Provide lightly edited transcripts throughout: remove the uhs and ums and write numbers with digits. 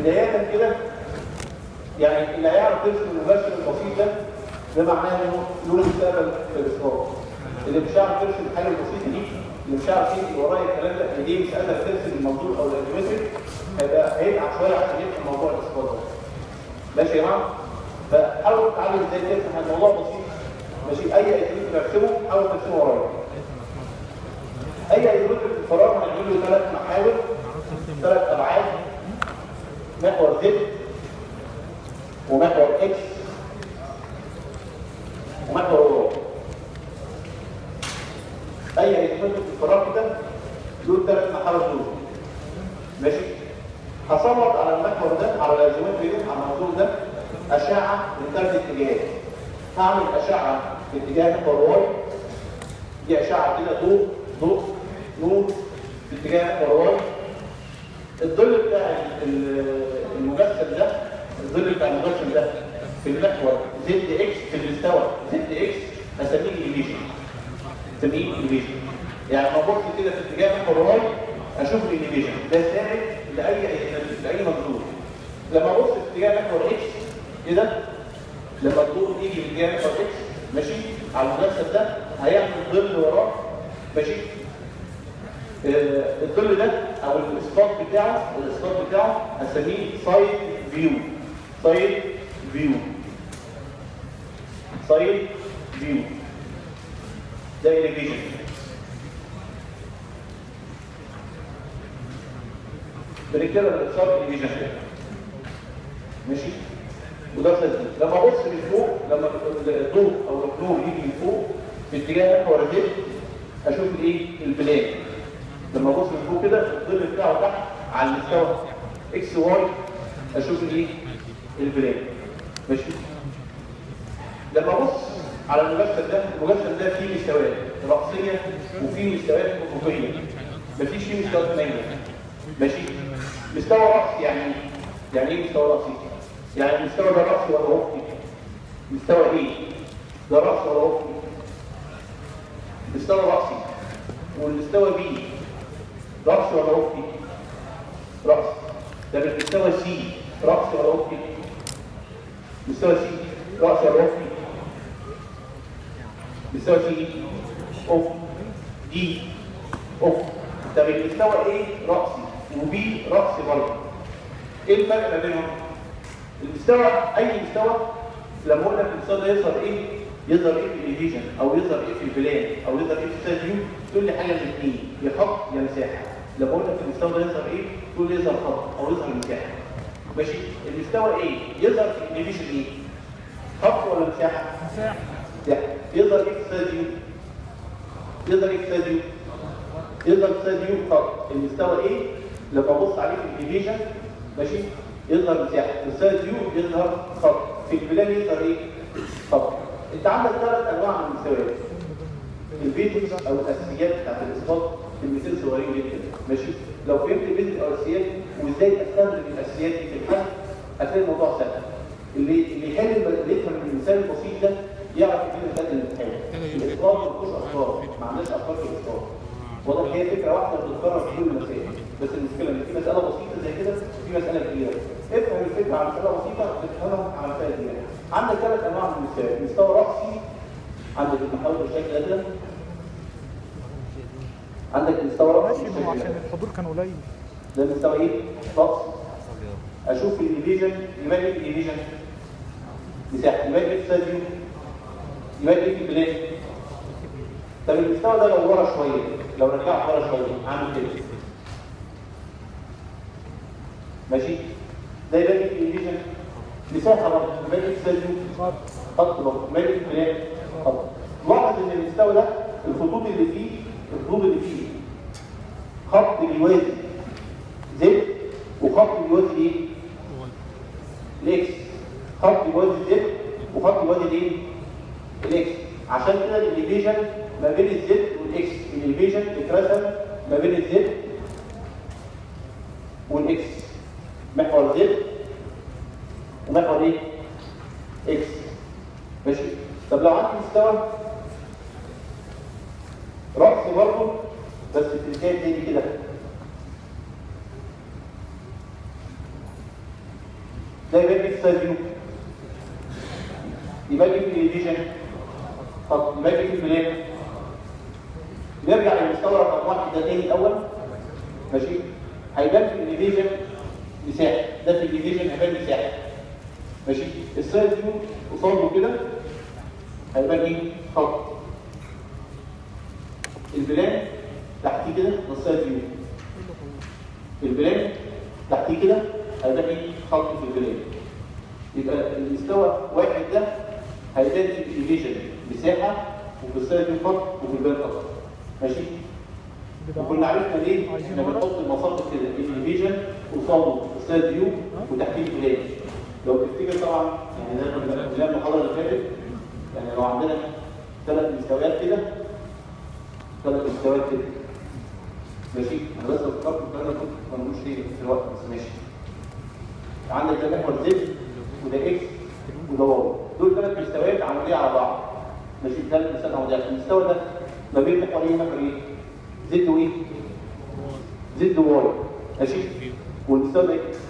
بدايه كده يعني اللي هيعرف يرسم المباشر البسيط ده معناه انه له مستقبل في الاصرار. اللي مش هيعرف يرسم الحاجه البسيطه دي، اللي مش هيعرف يجي ورايا الكلام ده، اللي دي مش قادر ترسم الموضوع او الجيومتري، هيتعب شويه عشان يفهم موضوع الاصرار ده. ماشي يا جماعه؟ فحاول تتعلم ازاي ترسم الموضوع بسيط. ماشي؟ اي ايزومتري برسمه حاول ترسمه ورايا. اي ايزومتري في الفراغ هنعمل له 3 محاور، 3 ابعاد، محور زد ومحور اكس ومحور واي. اي ايزومتري في الفراغ كده له 3 محاور دول. ماشي؟ هسلط على المحور ده، على الايزومتري ده، على الموضوع ده اشعه من 3 اتجاهات. هعمل اشعه في اتجاه محور واي، دي اشعه كده ضوء نور في اتجاه محور واي. الظل بتاع المجسم ده، الظل بتاع المجسم ده في المحور زد اكس، في المستوى زد اكس هسميه اليفيشن. هسميه اليفيشن. يعني لما ابص كده في اتجاه محور واي اشوف اليفيشن ده ثابت لاي مجهول. لما ابص في اتجاه محور اكس كده، لما الضوء يجي في اتجاه محور اكس ماشي على المجسم ده هيعمل ظل وراه. ماشي؟ الظل ده او الاسقاط بتاعه هسميه سايد فيو. ده اليفيشن. بنكتبها بالاختصار اليفيشن. ماشي؟ وده سايد فيو. لما ابص من فوق، لما الضوء او النور يجي من فوق في اتجاه محور زد اشوف الايه؟ البلان. لما ابص من فوق كده الظل بتاعه تحت على المستوى اكس واي اشوف الايه؟ البلان. ماشي؟ لما ابص على المجسم ده فيه مستويات رأسيه وفيه مستويات افقيه. مفيش فيه مستويات مايله. ماشي؟ مستوى رأسي يعني ايه مستوى رأسي؟ يعني المستوى ده رأسي ولا افقي؟ مستوى ايه؟ ده رأسي ولا افقي؟ مستوى رأسي. والمستوى بي رأسي ولا افقي؟ رأسي. ده بالمستوى سي رأسي ولا افقي؟ مستوى سي رأسي ولا افقي؟ مستوى سي افقي. دي افقي. ده بالمستوى ايه؟ رأسي. وبي رأسي برضه. ايه الفرق ما بينهم؟ المستوى اي مستوى لما قلنا المستوى ده يظهر ايه؟ يظهر ايه في الاليفيشن او يظهر ايه في البلان او يظهر ايه في السايد فيو؟ تقول لي حاجه من الاثنين، يا خط يا مساحه. لما قلنا في المستوى ده يظهر ايه؟ تقول لي يظهر خط او يظهر مساحه. ماشي؟ المستوى ايه؟ يظهر في الاليفيشن ايه؟ خط ولا مساحه؟ مساحه. يظهر ايه في السايد فيو؟ يظهر ايه في السايد فيو؟ يظهر في السايد فيو خط. المستوى ايه؟ لما ابص عليه في الاليفيشن ماشي؟ يظهر مساحه. في السايد فيو يظهر خط. في البلان يظهر ايه؟ خط. انت عندك 3 انواع من المستويات. البيزكس او الاساسيات بتاعت الاسقاط كلمتين صغيرين جدا. ماشي؟ لو فهمت البيزك او الاساسيات وازاي استخدم الاساسيات دي في الحل هتلاقي الموضوع سهل. اللي يفهم المثال البسيط ده يعرف يجيب مثال الامتحان. الاسقاط ما فيهوش افكار، ما عندناش افكار في الاسقاط. واضح هي فكره واحده بتتكرر في كل المسائل، بس المشكله ان في مساله بسيطه زي كده وفي مساله كبيره. افهم الفكره على مساله بسيطه تفهمها على مساله كبيره. عندك 3 انواع من المستويات. مستوى رأسي عندك المحاور بالشكل ده. عندك مستوى رأسي ماشي، عشان الحضور كان قليل. ده مستوى ايه؟ رأسي. اشوف الاليفيشن يبقى ايه الاليفيشن؟ مساحه. يبقى ايه في السايد؟ يبقى ايه في البلان؟ طب المستوى ده لو ورا شويه، لو رجعت ورا شويه اعمل كده. ماشي؟ ده يبقى ايه في الاليفيشن؟ مساحه برضه. يبقى ايه في السايد؟ خط برضه. يبقى ايه في البلان؟ خط. لاحظ ان المستوى ده الخطوط اللي فيه خط بيوازي زد وخط بيوازي ايه؟ الاكس. خط بيوازي زد وخط بيوازي الايه؟ الاكس. عشان كده الاليفيشن ما بين الزد والاكس. الاليفيشن اترسم ما بين الزد والاكس. محور زد ومحور ايه؟ اكس. ماشي؟ طب لو عندي مستوى رأس برضه بس في الاتجاه دي كده. ده يبقى اكس سايد فيو. يبقى في الاليفيشن. طب يبقى في البلان. نرجع للمستوى رقم 1 ده تاني الاول. ماشي؟ هيبان في الاليفيشن مساحه، ده في الاليفيشن هيبان مساحه. ماشي؟ السايد فيو قصاده كده هيبان ايه؟ خط. البلان تحتيه كده ده السايد فيو. البلان تحتيه كده هيبان ايه؟ خط في البلان. يبقى المستوى واحد ده هيبان في الاليفيشن مساحه، وفي السايد فيو خط، وفي البلان خط. ماشي؟ وكنا عرفنا ليه؟ احنا بنحط المساقط كده الاليفيشن قصاده السايد فيو وتحتيه البلان. لو تفتكر طبعا يعني زي ما قلنا المحاضره اللي فاتت، يعني لو عندنا 3 مستويات كده 3 مستويات كده. ماشي؟ انا بس فكرت الكلام ده كنت ما بنقولش ليه في الوقت بس ماشي. عندك ده محور زد وده اكس وده واي، دول 3 مستويات عموديه على بعض. ماشي؟ 3 مستويات عموديه. المستوى ده ما بين محور ايه ومحور ايه؟ زد وايه؟ زد وواي. ماشي؟ والمستوى ده اكس.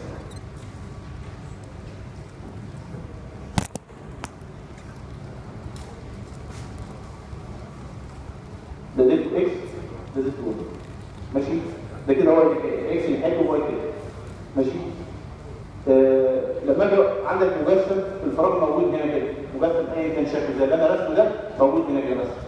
ده زد اكس ده زد واي. ماشي؟ ده كده هو اكس الحاجه وواي كده. ماشي؟ لما اجي عندك مجسم في الفراغ موجود هنا كده، مجسم ايا كان شكله زي اللي انا رسمه ده موجود هنا كده مثلا.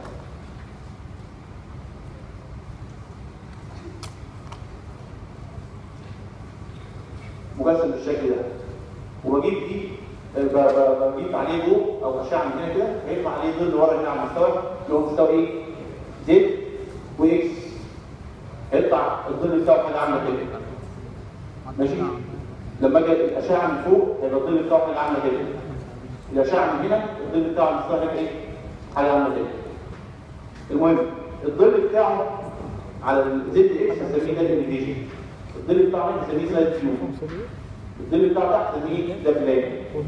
مجسم بالشكل ده، وبجيب دي بجيب عليه ضوء او اشعه من هنا كده، هيطلع عليه ظل ورا هنا على المستوى اللي هو مستوى ايه؟ زد واكس. هيطلع الظل بتاعه حاجه عامله كده. ماشي؟ لما اجي الاشعه من فوق هيبقى الظل بتاعه حاجه عامله كده. الاشعه من هنا الظل بتاعه على المستوى هنا ايه؟ حاجه عامله كده. المهم الظل بتاعه على الزد اكس هنسميه ده الاليفيشن. الظل بتاعه هنا هنسميه سايد فيو. الظل بتاعه تحت هنسميه ده بلان.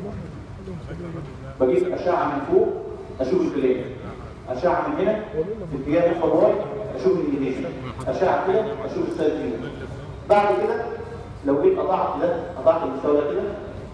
بجيب اشعه من فوق اشوف البلان. اشعه من هنا في اتجاه محور واي اشوف الاليفيشن. اشعه كده اشوف السايد فيو. بعد كده لو جيت قطعت ده، قطعت المستوى ده كده،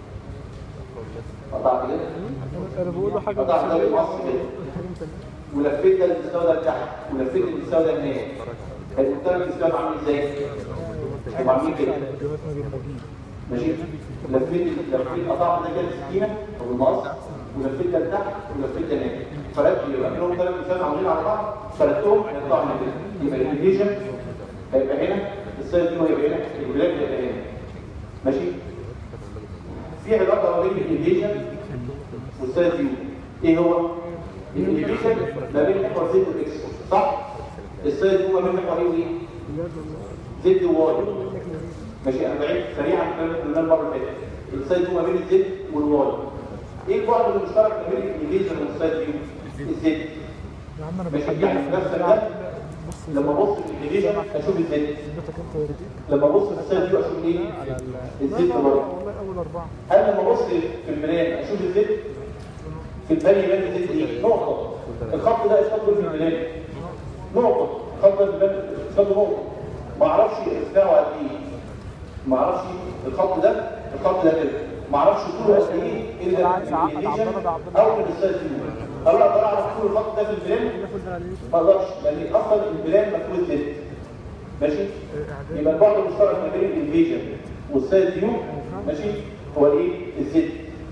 قطعت كده، انا بقول له حاجه قطعت ده بالمص كده، ولفيت ده المستوى ده لتحت، ولفيت المستوى ده هناك، هيبقى المستوى عامل ازاي؟ هيبقى عامل كده. ماشي؟ لفيت قطعت ده كده سكينه او بالمقص، ولفيت ده لتحت، ولفيت ده هناك. فرقت يبقى كلهم 3 مستويات عاملين على بعض، فرقتهم هيطلعوا هنا كده. يبقى الاليفيشن هيبقى هنا، السايد فيو هيبقى هنا، البلان هيبقى هنا. ماشي؟ في علاقه ما بين الاليفيشن والسايد فيو. ايه هو؟ الاليفيشن ما بين محور زد واكس، صح؟ السايد فيو ما بين محور ايه وايه؟ زد وواي. ماشي؟ انا بعيد سريعا الكلام اللي قلناه المره اللي فاتت. السايد فيو ما بين الزد والواي. ايه البعد المشترك ما بين الاليفيشن والسايد فيو؟ الزد. ماشي؟ يعني نفس ده لما ابص في الاليفيشن اشوف الزد، لما ابص في السايد فيو اشوف ايه؟ الزد برضه. هل لما ابص في البلان اشوف الزد؟ في البلان يبان الزد ايه؟ نقطه. الخط ده اسمه في البلان نقطه. الخط ده في البلان اسمه نقطه. ما اعرفش ارتفاعه قد ايه، ما اعرفش الخط ده كده، ما اعرفش طوله قد ايه الا الاليفيشن او من السايد فيو. هل اقدر اعرف طول الخط ده في البلان؟ ما اقدرش، لان اصلا البلان مفروض زد. ماشي؟ يبقى البعد المشترك ما بين الاليفيشن والسايد فيو ماشي هو الايه؟ الزد.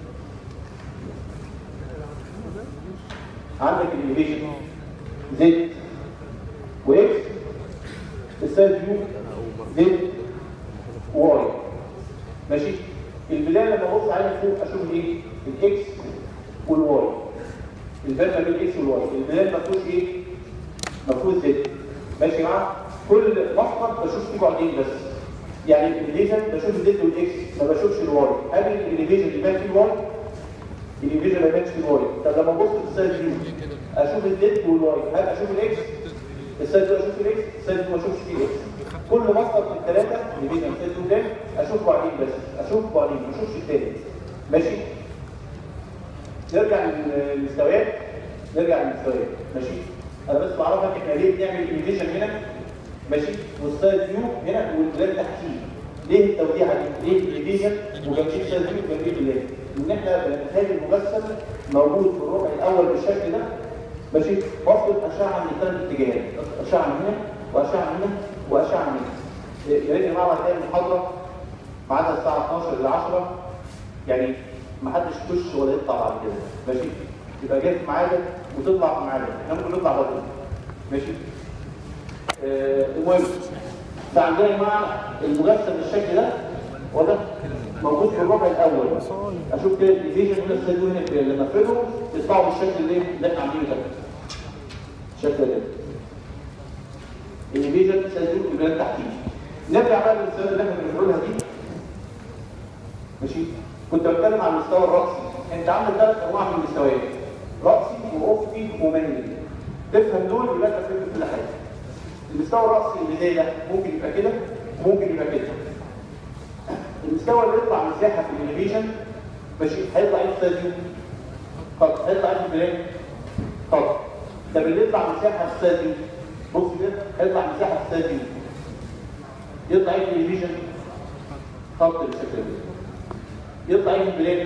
عندك الاليفيشن زد واكس، السايد فيو زد واي. ماشي؟ البلان لما ابص عليها فوق اشوف ايه؟ الاكس والواي. البلان ما بين الاكس والواي، البلان ما فيهوش ايه؟ ما فيهوش زد. ماشي يا جماعه؟ كل مسقط بشوف فيه بعدين بس. يعني الاليفيشن بشوف الزد والاكس ما بشوفش الواي. هل الاليفيشن يبان فيه الواي؟ الاليفيشن ما يبانش فيه الواي. طب لما ابص في السايد فيو اشوف الزد والواي، هل اشوف الاكس؟ السايد فيو اشوف الاكس، السايد فيو ما اشوفش فيه الاكس. كل مسقط من الثلاثه الاليفيشن سايد فيو بلان اشوف بعدين بس، اشوف بعدين ما اشوفش الثاني. ماشي؟ نرجع للمستويات. ماشي؟ انا بس بعرفك احنا ليه بنعمل الاليفيشن هنا ماشي والسايد فيو هنا والبلان تحتيه. ليه التوزيعه دي؟ ليه الديفيجن وجنبيه سايد فيو وجنبيه بلان؟ ان احنا بنتخيل المجسم موجود في الربع الاول بالشكل ده ماشي، وصل اشعه من ثلاث اتجاهات، اشعه من هنا واشعه من هنا واشعه من هنا. يا ريت يا جماعه بعد كده المحاضره ميعادها الساعه 12 ل 10 يعني ما حدش يخش ولا يطلع بعد كده ماشي، يبقى جاي في ميعادك وتطلع في ميعادك، احنا ممكن نطلع بدري ماشي. المهم فعندنا يا جماعه المجسم بالشكل ده واضح موجود في الربع الاول. اشوف كده الديفيجن هنا السيد هنا لما افرده يطلعوا بالشكل اللي احنا عاملينه ده. الشكل ده الديفيجن سيد البلاد تحتيه. نرجع بقى للرساله اللي احنا بنقولها دي ماشي. كنت بتكلم عن المستوى الرأسي. انت عندك ثلاث انواع من المستويات، رأسي وافقي ومنزلي. تفهم دول يبقى انت فهمت كل حاجه. المستوى الرأسي اللي زي ده ممكن يبقى كده وممكن يبقى كده. المستوى اللي يطلع مساحه في الانيميشن ماشي هيطلع ايه في الساديو؟ خط. هيطلع ايه في البلان؟ خط. طب اللي يطلع مساحه في الساديو بص كده هيطلع مساحه في الساديو يطلع ايه في الانيميشن؟ خط بالشكل ده. يطلع ايه في البلان؟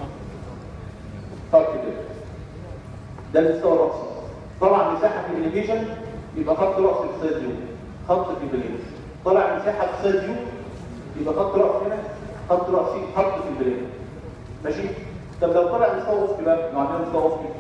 خط كده. ده المستوى الرأسي. طلع مساحه في الانيميشن يبقى خط رأسي في الساديو، خط في البلان. طلع مساحه في الساديو يبقى خط رأس هنا، خط رأسي، خط في البلان. ماشي؟ طب لو طلع مستوى افقي بقى، لو عندنا مستوى افقي.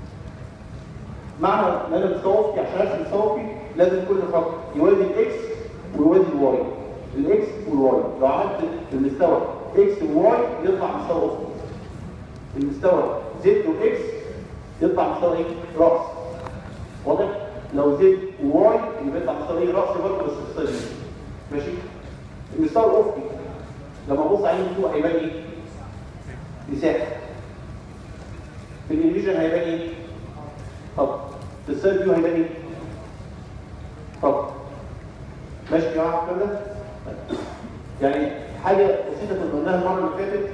معنى ان انا مستوى افقي عشان ارسم مستوى افقي لازم كل خط يوازي الاكس ويوازي الواي. الاكس والواي، لو عملت المستوى اكس وواي يطلع مستوى افقي. المستوى زد واكس يطلع مستوى ايه؟ رأس. واضح؟ لو زد وواي يبقى يطلع مستوى ايه؟ رأس برضه بس في الصيد. ماشي؟ المستوى الافقي لما ابص عليه من فوق هيبان ايه؟ مساحه. في الانيميشن هيبان ايه؟ خط. في السايد فيو هيبان ايه؟ خط. ماشي يا جماعه الكلام ده؟ يعني حاجه بسيطه كنا قلناها المره اللي فاتت.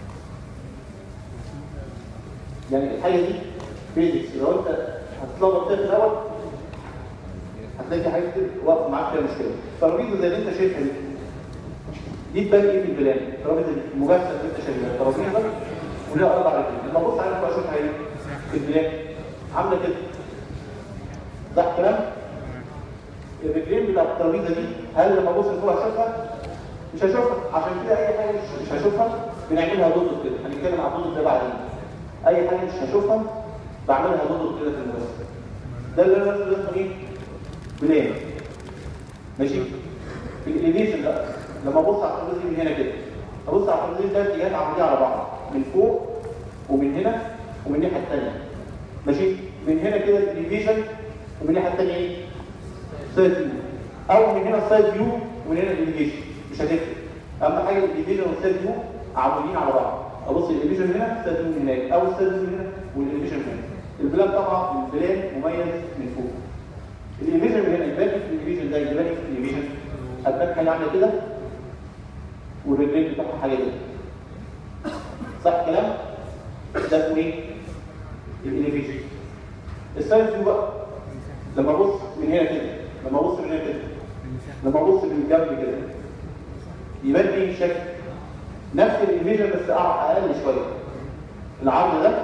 يعني الحاجه دي بيزكس، لو انت هتتلخبط فيها في الاول هتلاقي حاجات كتير واقفه معاك فيها مشكله. ترابيزه زي اللي انت شايفها دي تبان ايه في البلان؟ ترابيزه المجسم اللي انت شايفها ترابيزه وليها اربع رجلين. لما ابص عليها بقى اشوفها ايه؟ في البلان عامله كده. صح الكلام؟ الرجلين بتاعت الترابيزه دي هل لما ابص لفوق هشوفها؟ مش هشوفها، عشان كده اي حاجه مش هشوفها بنعملها ضد كده. هنتكلم عن ضد ده بعدين. اي حاجه مش هشوفها بعملها ضد كده في المجسم. ده اللي انا اسمه ايه؟ بلان. ماشي؟ في الانيميشن بقى لما ابص على الترابيزه من هنا كده ابص على الترابيزه ثلاث اتجاهات عموديه على بعض، من فوق ومن هنا ومن الناحيه الثانيه. ماشي؟ من هنا كده الانيميشن ومن الناحيه الثانيه ايه؟ سايد فيو. او من هنا السايد فيو ومن هنا الانيميشن، مش هتفرق. اهم حاجه الانيميشن والسايد فيو عموديين على بعض. ابص الانيميشن هنا السايد فيو من هناك، او السايد فيو هنا والانيميشن هنا. البلان طبعا البلان مميز من فوق. الانيميشن من هنا يبان في الانيميشن ده يبان في الانيميشن هتبان حاجه عامله كده والرجلين بتاعها حاجه كده. صح الكلام؟ ده اسمه ايه؟ الانيميشن. السايد فيو بقى لما ابص من هنا كده، لما ابص من هنا كده، لما ابص من الجنب كده يبان ايه الشكل؟ نفس الانيميشن بس اقل شويه. العرض ده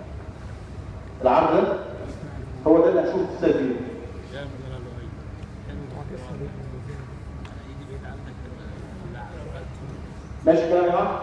هو ده اللي هشوفه في السايد فيو. ماشي كده يا جماعه؟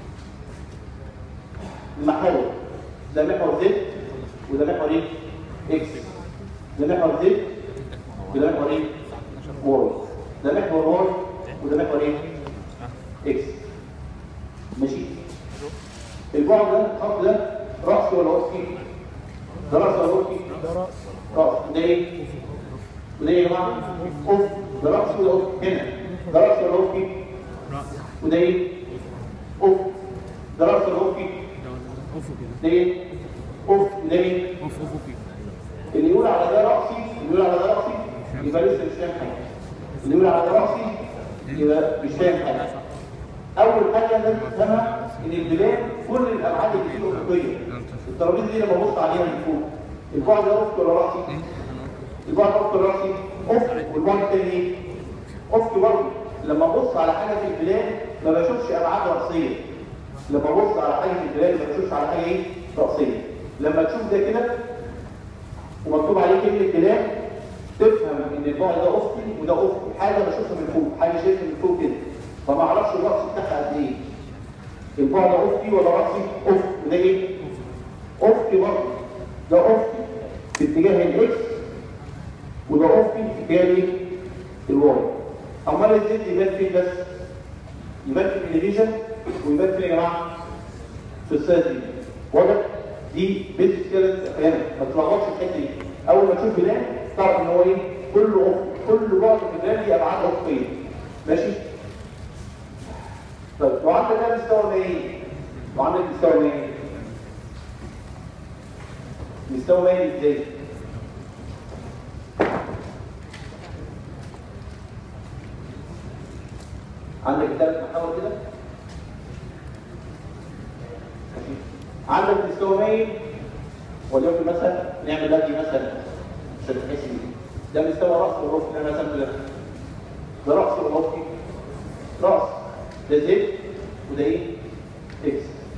المحور ده محور زد وده محور ايه؟ اكس. ده محور زد وده محور ايه؟ واي. ده محور واي وده محور ايه؟ اكس. ماشي؟ البعد ده الخط ده رأسي ولا افقي؟ ده رأس ولا افقي؟ ده رأس. رأس. وده ايه؟ وده ايه يا جماعه؟ افقي. ده رأسي ولا افقي؟ هنا. ده رأس ولا افقي؟ رأس. وده ايه؟ افقي. ده رأس ولا افقي؟ افقي. ده ايه؟ افقي. ده ايه؟ افقي. اللي يقول على ده رأسي، اللي يقول على ده رأسي يبقى لسه مش فاهم حاجه. اللي يقول على ده رأسي يبقى مش فاهم حاجه. اول حاجه لازم تفهمها ان البلان كل الابعاد اللي فيه افقيه. الترابيزه دي لما ابص عليها من فوق البعد ده افقي ولا رأسي؟ البعد افقي ولا رأسي؟ افقي. والبعد الثاني ايه؟ افقي برضه. لما ابص على حاجه في البلان ما بشوفش ابعاد راسيه. لما ابص على حاجه في البلان ما بشوفش على حاجه ايه؟ راسيه. لما تشوف ده كده ومكتوب عليه كلمه بلان تفهم ان البعد ده افقي وده افقي، حاجه بشوفها من فوق، حاجه شايفها من فوق كده، فما اعرفش الراس بتاعها قد ايه. البعد ده افقي ولا راسي؟ افقي. وده ايه؟ افقي برضه. ده افقي في اتجاه الاكس وده افقي في اتجاه الواي. امال الزد يبان فين بس؟ يبان في الاليفيشن ويبان فين يا جماعه؟ في السايد دي. واضح؟ دي بيزك كده هنا ما تلخبطش الحته دي. اول ما تشوف بلان تعرف ان هو ايه؟ كله افقي، كل بعد في البلان دي ابعاد افقيه. ماشي؟ طيب لو عندك ده مستوى مايل، لو عندك مستوى مايل، مستوى مايل ازاي؟ عندك 3 محاور كده. عندك مستوى مايل وليكن مثلا نعمل ده مثلا عشان تحس بيه. ده مستوى راس والافقي، ده مثلا كده. ده راس والافقي. راس ده زد وده ايه؟ اكس.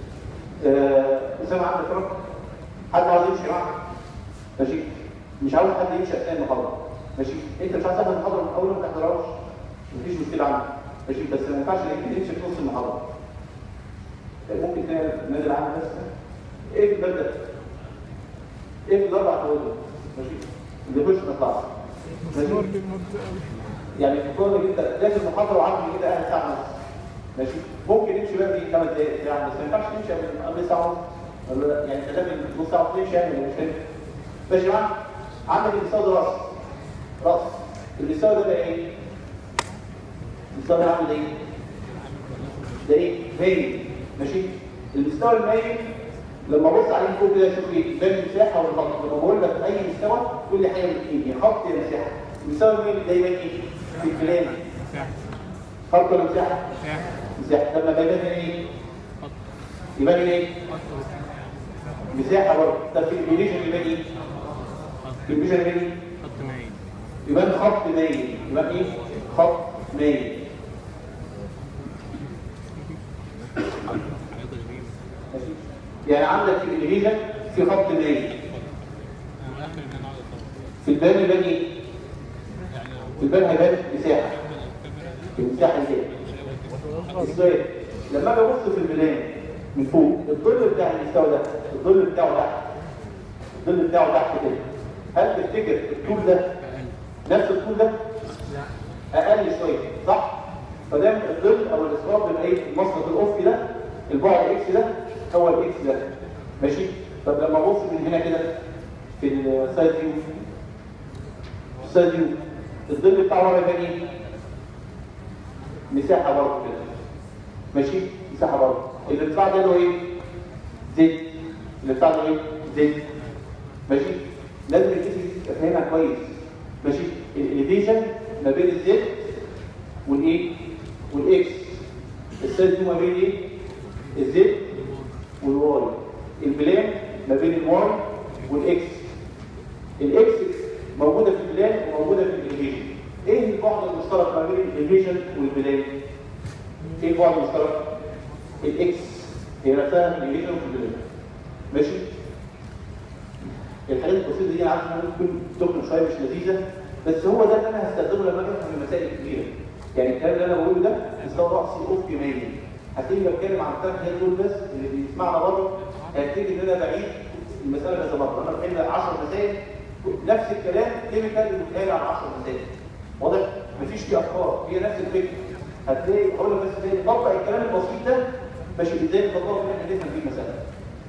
اسامه عندك رقم؟ حد عاوز يمشي معاك؟ ماشي؟ مش عاوز حد يمشي اثناء المحاضره. ماشي؟ انت مش عايز تاخد المحاضره من اول ما تحضرهاش. مفيش مشكله عندك. ماشي؟ بس ما ينفعش انك تمشي في نص المحاضره. ممكن نادي العام بس ايه البلد؟ ايه في الاربع حدود؟ ماشي؟ اللي يخش ما يطلعش. ماشي؟ يعني في الكوره جدا داخل المحاضره وعامل كده قاعد ساعه ونص. ماشي؟ ممكن يمشي بقى دي 5 دقائق ساعه، بس ما ينفعش تمشي قبل ساعه ونص. يعني انت لازم نص ساعه تمشي يعني مش فاهم. ماشي معاك؟ عندك المستوى ده راس. راس. المستوى ده بقى ايه؟ المستوى ده عامل ايه؟ ده ايه؟ مايل. ماشي؟ المستوى المايل لما ابص عليه فوق كده اشوف ايه؟ ده المساحه ولا الخط؟ لما بقول لك اي مستوى تقول لي حاجه من ايه؟ يا خط يا مساحه. المستوى المايل ده يبان ايه؟ في البلان. خط ولا مساحه؟ مساحه. لما بيبان ايه؟ خط. يبان ايه؟ مساحه برضه. طب في الإليفيشن يبان ايه؟ في الإليفيشن يبان ايه؟ خط مايل. يبان خط مايل. يبان ايه؟ خط مايل. يعني عندك في الإليفيشن في خط مايل. في البان يبان ايه؟ في البان هيبان مساحه. المساحه ازاي؟ لما اجي ابص في البلان من فوق الظل بتاع المستوى ده، الظل بتاعه تحت، الظل بتاعه تحت كده، هل تفتكر الطول ده نفس الطول ده؟ اقل شويه، صح؟ فدام الظل او الاسراف بيبقى ايه؟ المسقط الافقي ده، البعد اكس ده هو الاكس ده. ماشي؟ طب لما ابص من هنا كده في السايد فيو، السايد فيو الظل بتاعه هو يبقى ايه؟ مساحه برضه كده. ماشي؟ مساحه برضه. اللي بتاع ده له ايه؟ زد. اللي بتاع ده ايه؟ زد. ماشي؟ لازم الكيس دي تفهمها كويس. ماشي؟ الاليفيشن ما بين الزد والايه؟ والاكس. السايد فيو ما بين ايه؟ الزد والواي. البلان ما بين الواي والاكس. الاكس موجوده في البلان وموجوده في الاليفيشن. ايه البعد المشترك ما بين الاليفيشن والبلان؟ ايه البعد المشترك؟ الاكس هي نفسها الاليفيشن في البلان. ماشي؟ الحاجات البسيطه دي انا عارف انها ممكن تخرج شويه مش لذيذه، بس هو ده اللي انا هستخدمه لما اجي افهم المسائل الكبيره. يعني الكلام اللي انا بقوله ده مستوى راسي افقي مايل. هتيجي بتكلم عن الثلاث حاجات دول بس، اللي بيسمعنا بره هيبتدي ان انا بعيد المساله كذا مره. انا بحل 10 مسائل نفس الكلام كيميكال بيتقال عن 10 مسائل. واضح؟ مفيش فيه افكار، هي نفس الفكره. هتلاقي هقول لك بس ازاي نطبق الكلام البسيط ده ماشي ازاي نطبقه في ان احنا نفهم فيه المساله.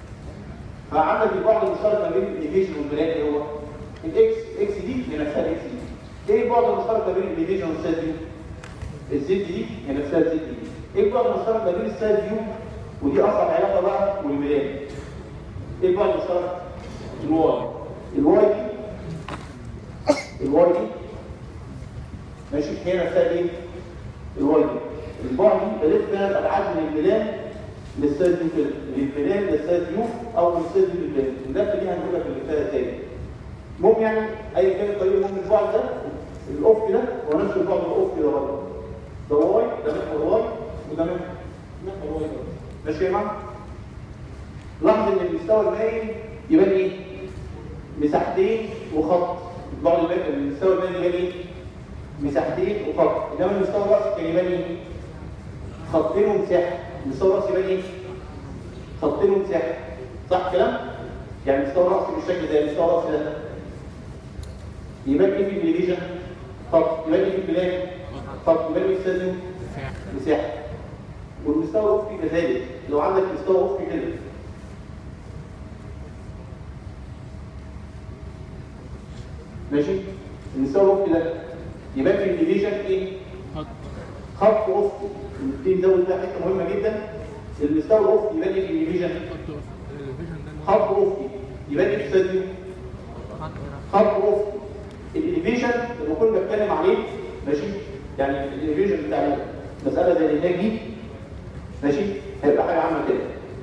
فعندك البعد المشترك ما بين الاليفيشن والبلان ايه هو؟ الاكس. اكس دي هي نفسها الاكس دي. ايه البعد المشترك ما بين الاليفيشن والسايد فيو؟ الزد دي هي نفسها الزد دي. ايه البعد المشترك ما بين السايد فيو ودي اصعب علاقه بقى والبلان؟ ايه البعد المشترك؟ الواي. الواي دي الواي دي ماشي هي نفسها ايه؟ الواي دي. البعد دي بلف ثلاث ابعاد من البلان للسايد فيو كده، من البلان للسايد فيو او من السايد فيو للبلان. اللفه دي هنقول لك اللفه تاني. المهم يعني اي كان الطريق المهم البعد ده الافقي ده هو نفس البعد الافقي ده برضه. ده واي، ده محور واي، وده محور واي برضه. ماشي يا جماعه؟ لاحظ ان المستوى المائل يبان ايه؟ مساحتين وخط. بعض المستوى المائل يبان ايه؟ مساحتين وخط، انما المستوى الرأسي كان يبان ايه؟ خطين ومساحه. المستوى الرأسي يبان ايه؟ خطين ومساحه. صح الكلام؟ يعني المستوى الرأسي بالشكل ده، المستوى الرأسي ده يبان ايه في التلفزيون؟ خط. يبان ايه في البلان؟ خط. يبان ايه في السيزون؟ مساحه. والمستوى الافقي كذلك، لو عندك مستوى افقي كده ماشي؟ المستوى الافقي ده يبان في الديفيجن ايه؟ خط افقي. نبتدي نزود ده حته مهمه جدا. المستوى الافقي يبان ايه في الديفيجن؟ خط افقي. يبان ايه في السيزون؟ خط افقي. الديفيجن لما كنا بنتكلم عليه ماشي؟ يعني الديفيجن بتاع المساله زي الانتاج دي ماشي؟ هيبقى حاجه عامله كده.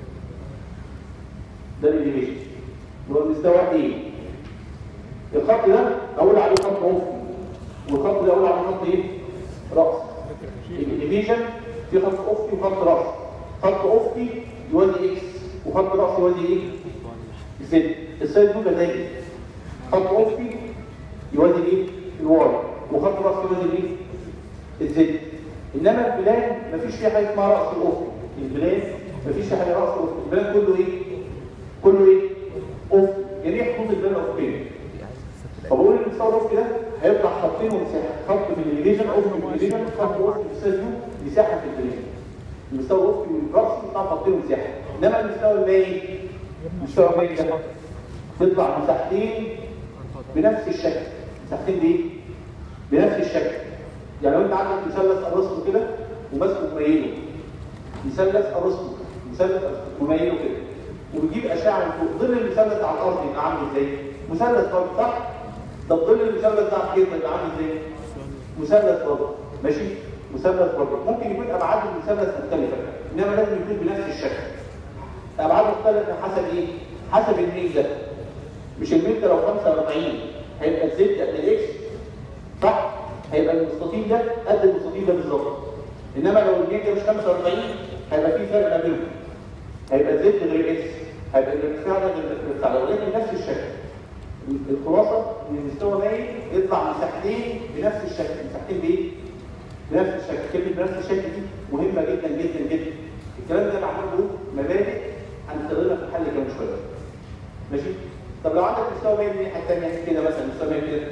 ده الديفيجن اللي هو المستوى ايه؟ الخط ده اقول عليه خط افقي، والخط ده اقول عليه خط ايه؟ رأس. الديفيجن في خط افقي وخط رأس. خط افقي يوازي اكس، وخط رأس يوازي ايه؟ زد. السايد دول كذلك. خط افقي يوازي ايه؟ الواي، وخط رأس يوازي ايه؟ الزد. انما البلان مفيش فيه حاجه اسمها رأس الافقي. البلان مفيش فيه حاجه رأس الافقي. البلان كله ايه؟ كله ايه؟ افقي. جميع خطوط البلان افقيه. فبقول المستوى الافقي ده هيطلع خطين ومساحه، خط في الديفيجن افقي في الديفيجن، خط افقي في السيزون، مساحه في الديفيجن. المستوى الافقي والرأس يطلع خطين ومساحه، انما المستوى المائي ده تطلع مساحتين بنفس الشكل. مساحتين بايه؟ بنفس الشكل. يعني لو انت عندك مثلث ارسطو كده وماسكه مميله، مثلث ارسطو، مثلث مميله كده، وبتجيب اشعه من فوق، ظل المثلث على الارض يبقى عامل ازاي؟ مثلث برضه، صح؟ طب ظل المثلث ده على الحيط يبقى عامل ازاي؟ مثلث برضه. ماشي؟ مثلث برضه. ممكن يكون ابعاد المثلث مختلفه، انما لازم يكون بنفس الشكل. ابعاد مختلفه حسب ايه؟ حسب الميل ده. مش الميل ده لو 45 هيبقى الزد قد الاكس، صح؟ هيبقى المستطيل ده قد المستطيل ده بالظبط. انما لو الميل ده مش 45 هيبقى في فرق ما بينهم. هيبقى زد غير اكس، هيبقى الارتفاع ده غير الارتفاع ده، ولكن نفس الشكل. الخلاصه ان المستوى مائل يطلع مساحتين بنفس الشكل. مساحتين بايه؟ بنفس الشكل. كلمه بنفس الشكل دي مهمه جدا جدا جدا. الكلام ده معمول له مبادئ هنستخدمها في الحل كمان شويه. ماشي؟ طب لو عندك مستوى مائل من الناحيه الثانيه كده مثلا، مستوى مائل كده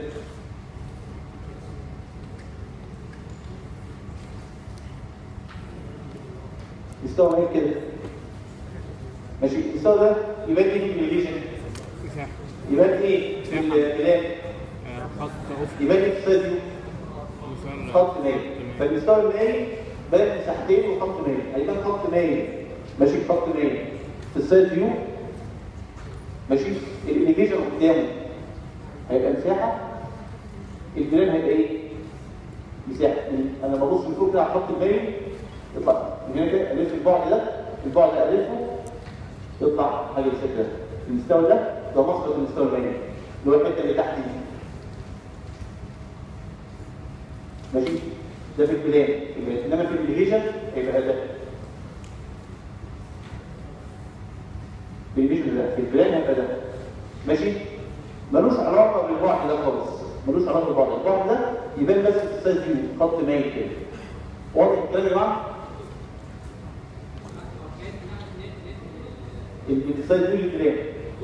مستوى مائل كده ماشي؟ المستوى ده يبان ايه في الديفيجن؟ يبان ايه في البلاد؟ يبان ايه في السيزون؟ خط مائل. فالمستوى المائل بان مساحتين وخط مائل. هيبان خط مائل ماشي؟ خط مائل في السايد فيو ماشي؟ الانيفيجن قدامه هيبقى مساحه، البلان هيبقى ايه؟ مساحه. انا ببص من فوق كده على خط المائل يطلع من هنا كده الف البعد ده، البعد ده الفه يطلع حاجه بالشكل ده. المستوى ده مصدر المستوى المائل اللي هو الحته اللي تحت دي. ماشي؟ ده في البلان، انما في الديفيجن هيبقى ده. في الديفيجن ده، في البلان هيبقى ده. ماشي؟ ملوش علاقه بالبعد ده خالص، ملوش علاقه بالبعد. البعد ده يبان بس في السايد فيو، خط مائل كده. واضح الكلام يا جماعه؟ السايد فيو البلان.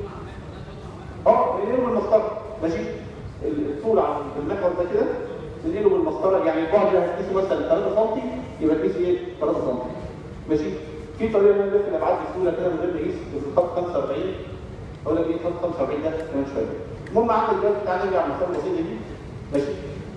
بنقله بالمسطره. ماشي؟ الطول عن المحور ده كده تنقله بالمسطره. يعني البعد ده هتقيسه مثلا 3 سم، يبقى تقيسه ايه؟ 3 سم. ماشي؟ في طريقه ان انا نلف الابعاد بسهوله كده من غير ما اقيس في الخط 45. اقول لك ايه خط 45 ده كمان شويه. المهم عندك دلوقتي تعالى نرجع للمساله البسيطه دي. ماشي؟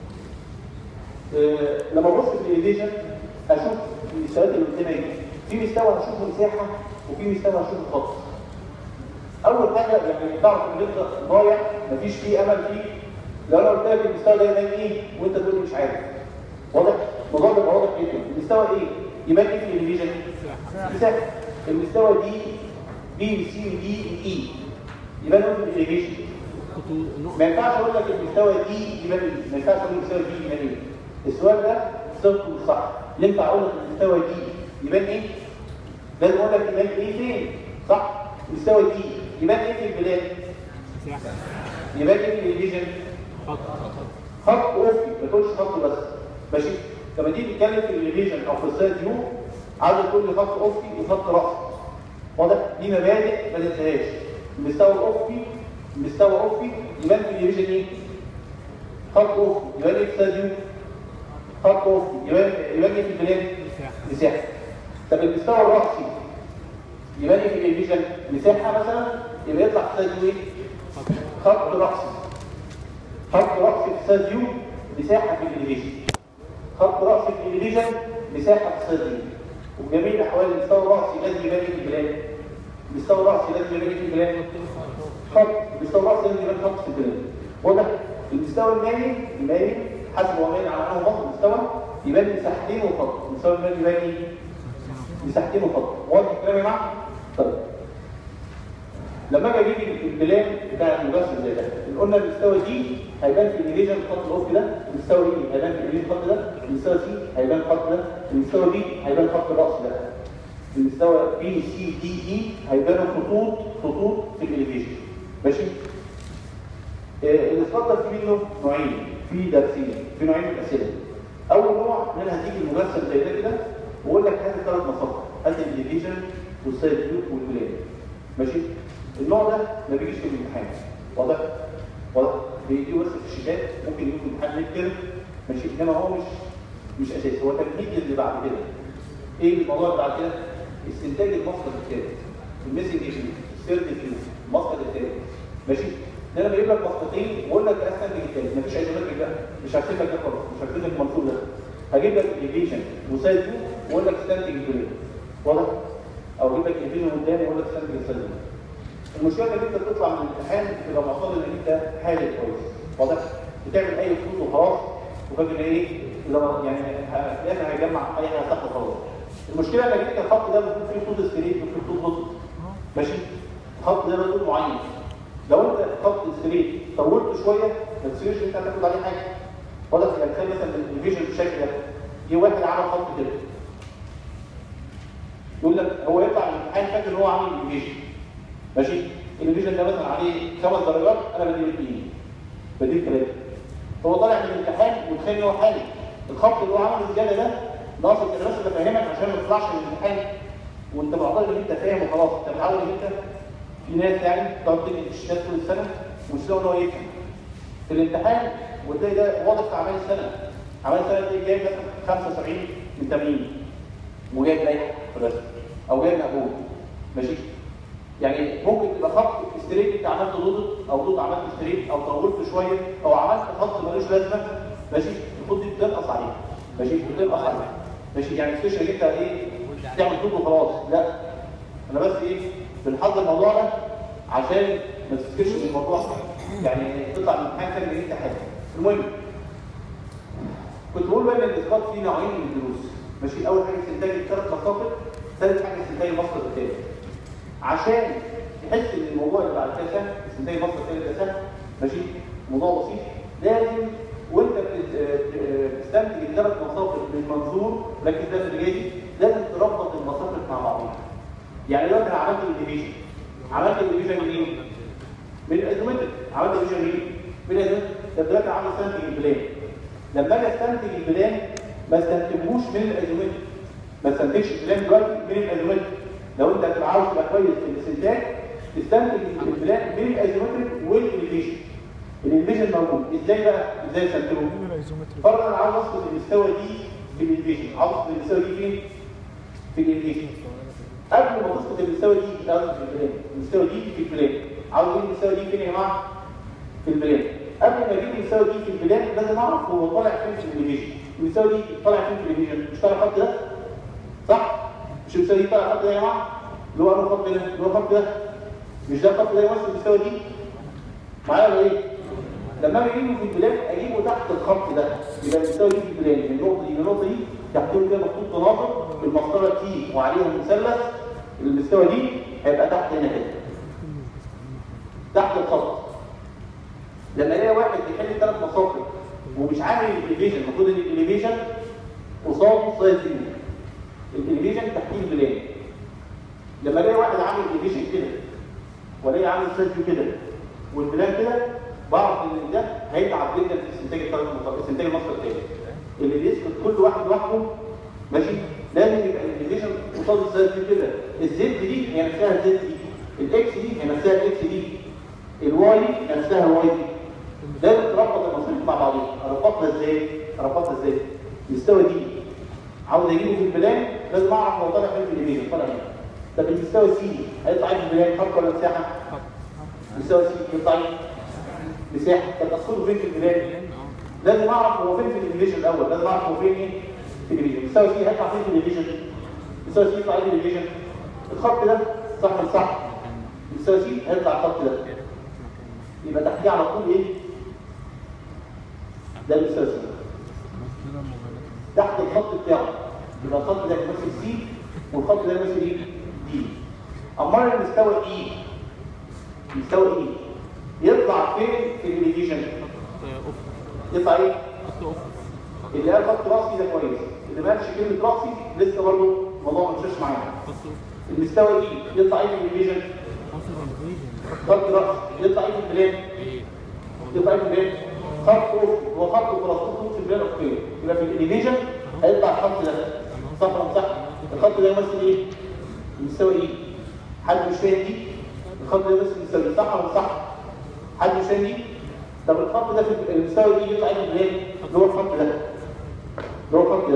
لما ابص في الاليفيشن اشوف المستويات اللي قدامي دي. في مستوى هشوفه مساحه، وفي مستوى هشوفه خط. اول حاجه يعني تعرف ان انت ضايع، مفيش فيه امل فيه. لو انا قلت لك المستوى ده يبان ايه وانت تقول لي مش عارف. واضح؟ الموضوع ده واضح جدا. المستوى ايه؟ يبان ايه في الاليفيشن؟ مساحه. المستوى دي بي وسي ودي واي يبان ايه في الاليفيشن؟ ما ينفعش اقول لك المستوى دي يبان ايه، ما ينفعش اقول المستوى دي يبان ايه. السؤال ده مستوى الطول صح. ينفع اقول لك المستوى دي يبان ايه؟ لازم اقول لك يبان ايه فين؟ صح؟ المستوى دي يبان ايه في البلاد؟ يبان ايه في الريجن؟ خط افقي، ما تقولش خط بس. ماشي؟ لما تيجي تتكلم في الريجن او في السايد فيو عاوز تقول لي خط افقي وخط راسي. واضح؟ دي مبادئ ما تنساهاش. المستوى الافقي يبان في الريجن ايه؟ خط افقي. يبان ايه في السايد فيو؟ خط افقي. يبان ايه في البلاد؟ مساحه. طب المستوى الراسي يبان ايه في الريجن؟ مساحه مثلا، يبقى يطلع في السايد فيو ايه؟ خط راسي. خط راسي في السايد فيو مساحه في الاليفيشن. خط راسي في الاليفيشن مساحه في السايد فيو. وفي جميع الاحوال المستوى الراسي لازم يبان في البلاد. المستوى الراسي لازم يبان في البلاد خط. المستوى الراسي لازم يبان خط في البلاد. واضح؟ المستوى المالي حسب هو مالي على انه خط المستوى يبان مساحتين وخط. المستوى المالي يبان ايه؟ مساحتين وخط. واضح الكلام يا جماعه؟ طيب لما اجي اجيب البلان بتاع المجسم زي ده، قلنا المستوى دي هيبان في الاليفيشن الخط الافقي ده، المستوى دي هيبان في الاليفيشن الخط ده، المستوى سي هيبان الخط ده، المستوى بي هيبان خط الراس ده. المستوى بي سي دي اي هيبانوا خطوط في الاليفيشن. ماشي؟ الاسقاط ده في منه نوعين، في درسين، في نوعين من الاسئله. اول نوع ان انا هديك المجسم زي ده كده واقول لك هات الثلاث مصادر، هات الاليفيشن والسايد فيو والبلان. ماشي؟ النوع ده ما بيجيش في الامتحان. واضح؟ بيجي بس في الشتات، ممكن يجي في الامتحان ميد ترم. ماشي؟ انما هو مش اساسي، هو تمهيد اللي بعد كده. ايه الموضوع اللي بعد كده؟ استنتاج المصدر الثالث. الميسنج فيو، السيرد فيو، المصدر الثالث. ماشي؟ ده انا بجيب لك مصدرين واقول لك استنتج الثالث، مفيش ايزومتريك ده، مش هرسم لك ده خالص، مش هرسم لك المنصوب ده. هجيب لك الاليفيشن وسايد فيو واقول لك استنتج البلان. واضح؟ او اجيب لك الاليفيشن قدام واقول لك استنتج السايد فيو. المشكله انك انت بتطلع من الامتحان تبقى معتقد انك انت حالل كويس. واضح؟ بتعمل اي خطوط وخلاص وفاكر ايه؟ يعني في الاخر هيجمع اي حاجه صح وخلاص. المشكله انك انت الخط ده بيكون فيه خطوط ستريت وفيه خطوط نص. ماشي؟ الخط ده له طول معين. لو انت خط ستريت طولته شويه ما تصيرش انت هتاخد عليه حاجه. واضح؟ يعني تخيل مثلا الفيجن بالشكل ده، جه واحد عمل خط كده. يقول لك هو يطلع من الامتحان فاكر ان هو عامل الفيجن. ماشي؟ الفيجن ده مثلا عليه 5 درجات، انا بديله 2 بديله 3. هو طالع من الامتحان متخيل ان هو حالي. الخط اللي هو عامله الزياده ده ناقص انا بس بفهمك عشان ما تطلعش من الامتحان وانت معتقد ان انت فاهم وخلاص. انت متعود ان انت في ناس يعني تقعد تكتب الشتات طول السنه ومش لاقي ان هو يفهم. في الامتحان وتلاقي ده واضح في اعمال السنه. اعمال السنه تلاقي جايب مثلا 75 من 80 وجايب لائحه في الرسم او جايب مقبول. ماشي؟ يعني ممكن تبقى خط ستريت انت عملت ضغط او ضغط عملت ستريت او طولت شويه او عملت خط ملوش لازمه. ماشي؟ الخط دي بتنقص عليه. ماشي؟ بتنقص عليه. ماشي؟ يعني مش انت ايه تعمل ضغط وخلاص، لا. انا بس ايه بنحضر الموضوع ده عشان ما تفتكرش ان الموضوع يعني تطلع من الامتحان فاكر ان انت حاجه. المهم كنت بقول بقى ان الاسقاط فيه نوعين من الدروس. ماشي؟ اول حاجه استنتاج الثلاث مصادر، ثالث حاجه استنتاج المصدر الثالث. عشان تحس ان الموضوع اللي بعد كده سهل، استنتاج المصدر الثالث ده سهل. ماشي؟ موضوع بسيط. لازم وانت بتستنتج الثلاث مصادر من منظور، ركز ده في اللي جاي دي، لازم تربط المصادر مع بعضها. يعني دلوقتي انا عملت الديفيجن. عملت الديفيجن منين؟ من الايزومتريك. عملت الديفيجن منين؟ من الايزومتريك. طب دلوقتي عاوز استنتج البلان. لما اجي استنتج البلان ما استنتجهوش من الايزومتريك. ما استنتجش البلان دلوقتي من الايزومتريك. لو انت هتبقى عاوز تبقى كويس في الاستنتاج تستنتج البلان من الايزومتريك والاليفيشن. الاليفيشن موجود، ازاي بقى؟ ازاي استنتجه؟ فرض انا عاوز اسقط المستوى دي في الاليفيشن، عاوز اسقط المستوى دي فين؟ في الاليفيشن. قبل ما تسقط المستوى دي في البلان، المستوى دي في البلان، عاوز اجيب المستوى دي فين يا جماعه؟ في البلان. قبل ما اجيب المستوى دي في البلان لازم اعرف هو طالع فين في الاليفيشن. المستوى دي طالع فين في الاليفيشن؟ مش طالع الخط ده؟ صح؟ مش المستوى دي طالع الخط ده يا جماعه؟ اللي هو الخط ده، اللي هو الخط ده. مش ده الخط ده يمثل المستوى دي؟ معايا ولا ايه؟ لما اجي اجيبه في البلان اجيبه تحت الخط ده، يبقى المستوى دي في البلان من النقطه دي للنقطه دي تحتهم كده مخطوط تناظر بالمسطره تي وعليهم مثلث. المستوى دي هيبقى تحت هنا كده. تحت الخط. لما الاقي واحد بيحل 3 مساطر ومش عامل الاليفيشن، المفروض ان الاليفيشن قصاده سايد فيو. الاليفيشن تحتيه البلان. لما الاقي واحد عامل اليفيشن كده والاقي عامل سايد فيو كده والبلان كده، بعرف ان ده هيتعب جدا في استنتاج المصدر الثاني. اللي بيسكت كل واحد لوحده ماشي، لازم يبقى الاليفيشن قصاد السايد فيو كده. الزد دي هي نفسها الزد دي، الاكس دي هي نفسها الاكس دي، الواي هي نفسها الواي دي. لازم تربط المصاريف مع بعضيها. اربطها ازاي؟ المستوى دي عاوز اجيبه في البلان، لازم اعرف هو طالع فين في الاليفيشن، طالع هنا. طب المستوى سي هيطلع ايه في البلان؟ خط ولا مساحه؟ مستوى سي يطلع ايه؟ مساحه. طب اصله فين في البلان؟ لازم اعرف هو فين في الاليفيشن الاول، لازم اعرف هو فين ايه في الاليفيشن. مستوى سي هيطلع فين في الاليفيشن؟ مستوى سي يطلع ايه في الاليفيشن؟ الخط ده صح ولا صح؟ مستوى سي هيطلع الخط ده، يبقى تحتيه على طول ايه؟ ده المستوى سي. تحت الخط بتاعه يبقى الخط ده يمثل سي والخط ده يمثل ايه؟ دي. امال المستوى اي، المستوى اي يطلع فين في الاليفيشن؟ يطلع ايه؟ اللي قال خط راسي ده كويس، اللي ما قالش كلمه راسي لسه برضه الموضوع ما مشيش معانا. المستوى اي يطلع ايه في الاليفيشن؟ خط راسي. يطلع ايه في البلان؟ يطلع ايه في البلان؟ خط افقي. هو خط وخط في البلان افقيه، يبقى في الاليفيشن هيطلع الخط ده صح ولا صح؟ الخط ده يمثل ايه؟ المستوى ايه؟ حد مش فاهم دي؟ الخط ده يمثل المستوى صح ولا صح؟ حد مش فاهم دي؟ طب الخط ده في المستوى ايه يطلع ايه في البلان؟ اللي هو الخط ده، اللي هو الخط ده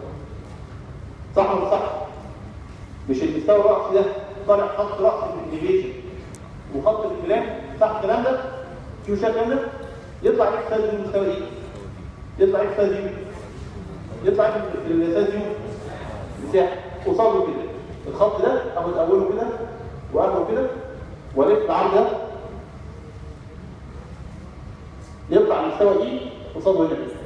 صح ولا صح؟ مش المستوى الرأسي ده طالع خط رأسي في الاليفيشن وخط في البلان، صح الكلام ده؟ في شكل الكلام ده؟ يطلع ايه في سايد المستوى ايه؟ يطلع ايه في سايد فيو؟ يطلع ايه في السايد فيو؟ مساحه قصاده كده. الخط ده اخد اوله كده واخره كده والف العرض ده، يطلع المستوى ايه قصاده هنا كده.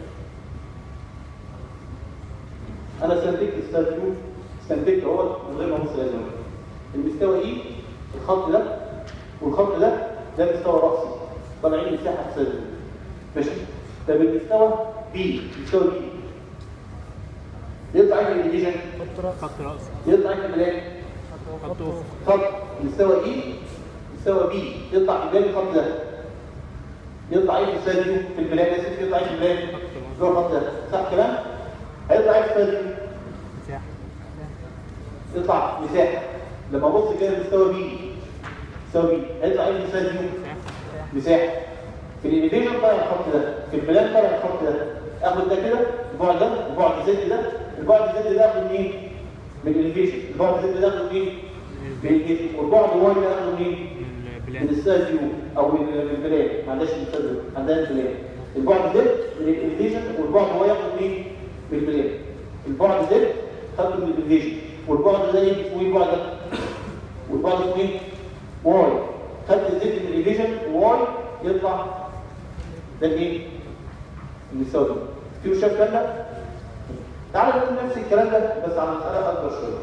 انا استنتجت السايد فيو، استنتجت اهو من غير ما ابص لازم. المستوى ايه؟ الخط ده والخط ده مستوى رأسي طالعين مساحه في السايد فيو ماشي. طب المستوى بي، المستوى بي يطلع ايه في الاليفيشن؟ خط رأس. يطلع ايه في البلان؟ خط. مستوى ايه؟ مستوى بي يطلع في البلان الخط ده. يطلع ايه في السايد فيو؟ في البلان يا ستي يطلع ايه في البلان؟ اللي هو الخط ده، صح الكلام؟ هيطلع ايه في السايد فيو؟ مساحة. يطلع مساحه. لما ابص كده المستوى بي، مستوى بي هيطلع ايه في السايد فيو؟ مساحه. في الاليفيشن طالع الخط ده، في البلان طالع الخط ده. اخد ده كده البعد ده، البعد زد ده، البعد زد ده اخده منين؟ من الاليفيشن. البعد زد ده اخده منين؟ من الاليفيشن. والبعد واي ده اخده منين؟ من السايد فيو او من البلان. ما عندهاش السايد فيو، عندها البلان. البعد زد من الاليفيشن والبعد واي ياخده منين؟ من البلان. البعد زد خدته من الاليفيشن والبعد ده ايه؟ اسمه ايه البعد ده؟ والبعد اسمه ايه؟ واي. خدت الزد من الاليفيشن وواي يطلع ده الايه؟ المستوى ده. في شايف الكلام ده؟ تعالى نقول نفس الكلام ده بس على مسألة أكبر شوية.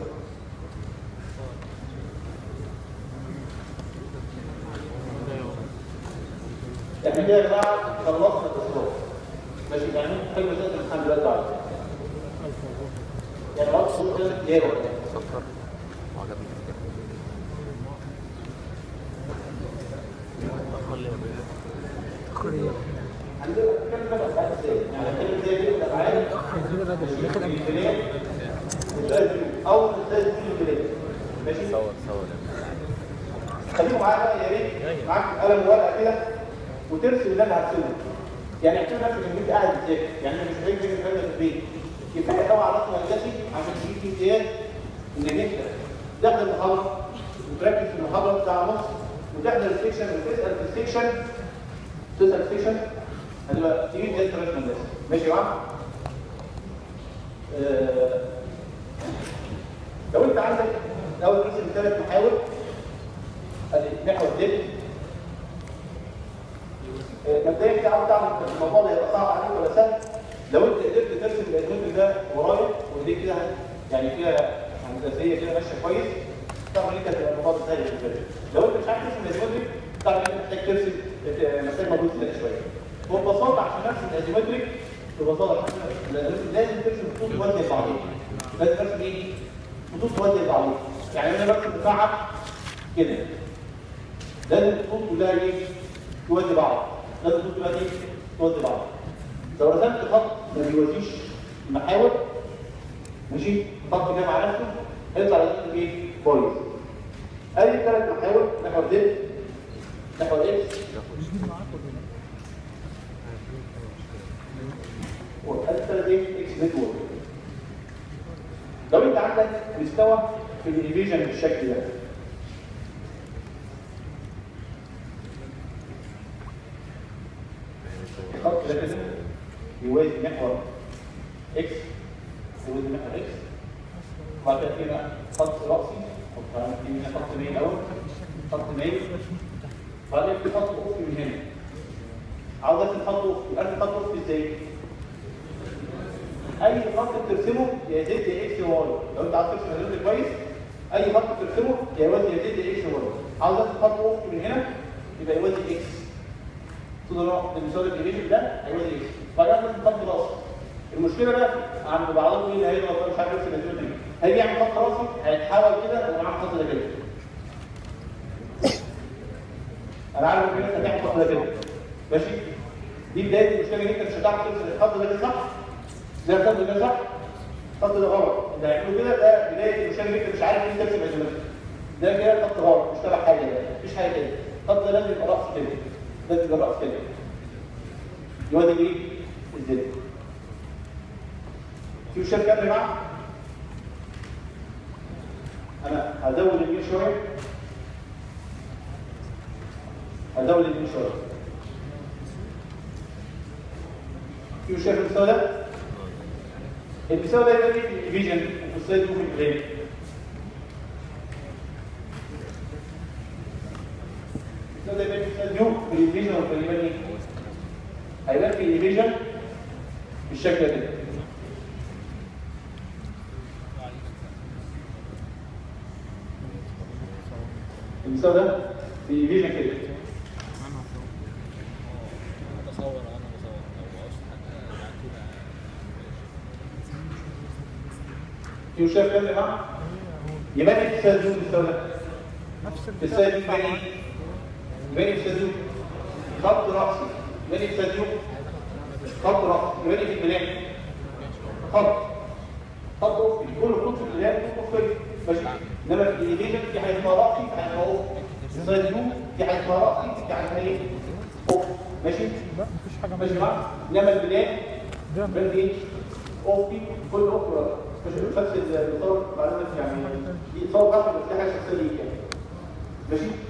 احنا كده يا جماعة خلصنا الإصلاح. ماشي يعني حلو مسألة الامتحان دلوقتي على فكرة. يعني وقت صوت كده ايه ولا ايه؟ سكر وعجبني كده. عندنا كلمة أفعال ازاي؟ يعني كلمة زي دي الأفعال البلاد أو الثالث في البلاد. ماشي؟ صور خليكم معايا بقى يا ريت معاك قلم وورقة كده وترسم اللي أنا هرسمه. يعني اعتبر نفسك إن أنت قاعد بتذاكر، يعني أنا مش محتاج تذاكر الكلام ده في البيت. كفاية قوي على رسم هندسي عشان تجيب امتياز إنك أنت تحضر المحاضرة وتركز في المحاضرة بتاع نص وتحضر السكشن وتسأل في السكشن، تسأل السكشن هتبقى تجيب امتياز كمان هندسي. ماشي يا جماعة؟ لو أنت عندك أول ترسم 3 محاور، المحور ديت مبدئيا كده عاوز تعمل الموضوع ده يبقى صعب عليك ولا سهل؟ لو انت قدرت ترسم الازمنت ده ورايا وايديك كده يعني فيها هندسيه كده ماشيه كويس، تعرف ان انت هتبقى الموضوع سهل بالنسبه لك. لو انت مش عارف ترسم الازمنت تعرف ان انت محتاج ترسم، محتاج مجهود زياده شويه. وببساطه عشان ارسم الازمنتريك ببساطه لازم ترسم خطوط توازي بعضيها. لازم ترسم ايه؟ خطوط توازي بعضيها. يعني انا برسم مكعب كده، لازم الخطوط كلها ايه؟ توازي بعض. لازم الخطوط كلها ايه؟ توازي بعض. لو رسمت خط ما بيوازيش المحاور، ماشي؟ خط كده مع نفسه هيطلع رسمته ايه؟ بايظ. ادي ثلاث محاور، محور زد، محور اكس، والثلاث ايه؟ اكس زد واي. لو انت عندك مستوى في الانيفيجن بالشكل ده، الخط ده كده يوازي محور اكس، يوازي محور اكس، وبعد كده في بقى خط راسي، خط ميل الاول، خط ميل، وبعدين في خط افقي من هنا. عاوز ارسم خط افقي، ارسم خط افقي ازاي؟ اي خط بترسمه يا زد يا اكس واي. لو انت عاوز ترسم الرسم كويس، اي خط بترسمه يا يوازي يا زد يا اكس واي. عاوز ارسم خط افقي من هنا يبقى يوازي اكس. طول المساوي الانيفيجن ده هيوازي اكس. بعدين ارسم خط راسي. المشكله بقى عند بعضهم ايه اللي هيبقى مش عارف يرسم الرسم دي. هيجي يعمل خط راسي هيتحول كده ومعاه الخط ده كده. انا عارف ان انت هتعمل خط ده كده. ماشي؟ دي بدايه المشكله ان انت مش هتعرف ترسم الخط ده كده صح؟ ده الخط ده صح؟ الخط ده غلط. اللي هيعمله كده ده بدايه المشكله ان انت مش عارف ان انت ترسم الرسم. ده كده خط غلط، مش تبع حاجه، ده مفيش حاجه كده. الخط ده لازم يبقى رأس كده. لازم يبقى رأس كده. يوازي ايه؟ الزد. في مشكله كام يا جماعه؟ انا هزود اليمين شويه، هزود اليمين شويه. في مشكله في المستوى ده؟ المستوى ده يبقى في الديفيجن وفي السايد وفي البلان. المستوى ده يبقى في السايد فيو في الديفيجن وفي البلان ايه؟ هيبقى في الديفيجن بالشكل ده. المستوى ده في فيجن كده. في مشكله كام يا جماعه؟ يبان في السايد فيو المستوى ده. في السايد فيو يبان ايه؟ يبان في السايد فيو خط راسي، يبان في السايد فيو خط راسي، يبان في البلان خط افقي. كل خط في البلان خط افقي. ماشي؟ انما في الانيفيجن في حاجه اسمها راسي، في حاجه اسمها افقي. السايد فيو في حاجه اسمها راسي، في حاجه اسمها ايه؟ افقي. ماشي؟ لا مفيش حاجه ماشي معاك؟ انما البلان بلان ايه؟ افقي، كل افقي مش نفس الصور معلومات يعني دي صور بس في حاجه شخصيه ليك يعني. ماشي؟